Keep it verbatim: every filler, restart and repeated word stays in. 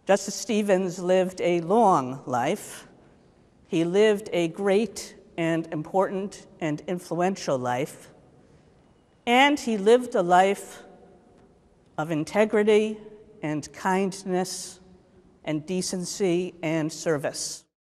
Justice Stevens lived a long life. He lived a great and important and influential life. And he lived a life of integrity and kindness and decency and service.